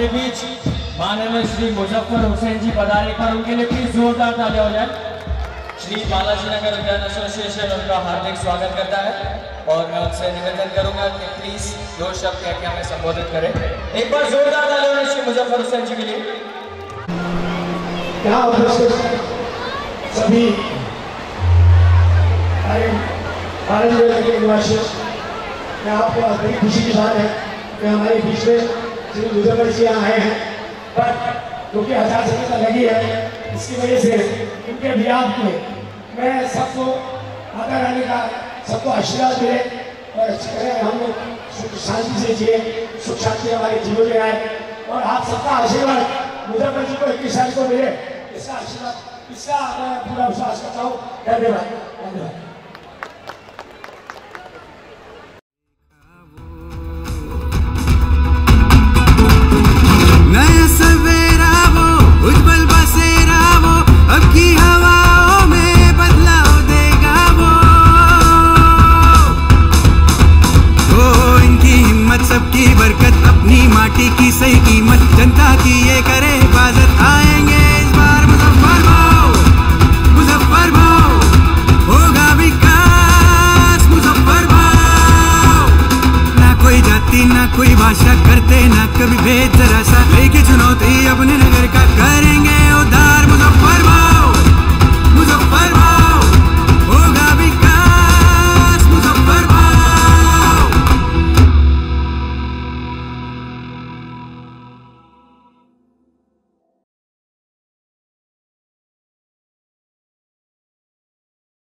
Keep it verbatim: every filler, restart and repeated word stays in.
हमारे बीच माननीय श्री मुजफ्फर हुसैन जी पधारे, पर उनके लिए प्लीज जोरदार तालियां हो जाए। श्री बालाजी नगर उद्यान एसोसिएशन उनका हार्दिक स्वागत करता है और मैं उनसे निवेदन करूंगा कि प्लीज दो शब्द कह के हमें संबोधित करें। एक बार जोरदार तालियां हो श्री मुजफ्फर हुसैन जी के लिए। यहाँ सभी भारत के निवासी, मैं आपको बड़ी खुशी की बात है कि हमारे बीच में श्री मुजफ्फर जी यहाँ आए हैं, पर क्योंकि आचार संहिता लगी है इसकी वजह से उनके बिहाफ में मैं सबको आता रहने का, सबको आशीर्वाद मिले और अच्छी तरह हम लोग सुख शांति से जिए, सुख शांति हमारे जीवन में आए और आप सबका आशीर्वाद मुजफ्फर जी को इक्कीस साल को मिले, इसका आशीर्वाद, इसका मैं पूरा विश्वास करता हूँ। धन्यवाद धन्यवाद। नया सवेरा वो उज्जवल बसेरा वो अब की हवाओं में बदलाव देगा वो वो इनकी हिम्मत सबकी बरकत अपनी माटी की सही कीमत जनता की ये करे हिफाजत। आएंगे इस बार मुजफ्फर भाव मुजफ्फर भाव होगा विकास मुजफ्फर भाव। ना कोई जाति ना कोई भाषा करते ना कभी भेद, जरा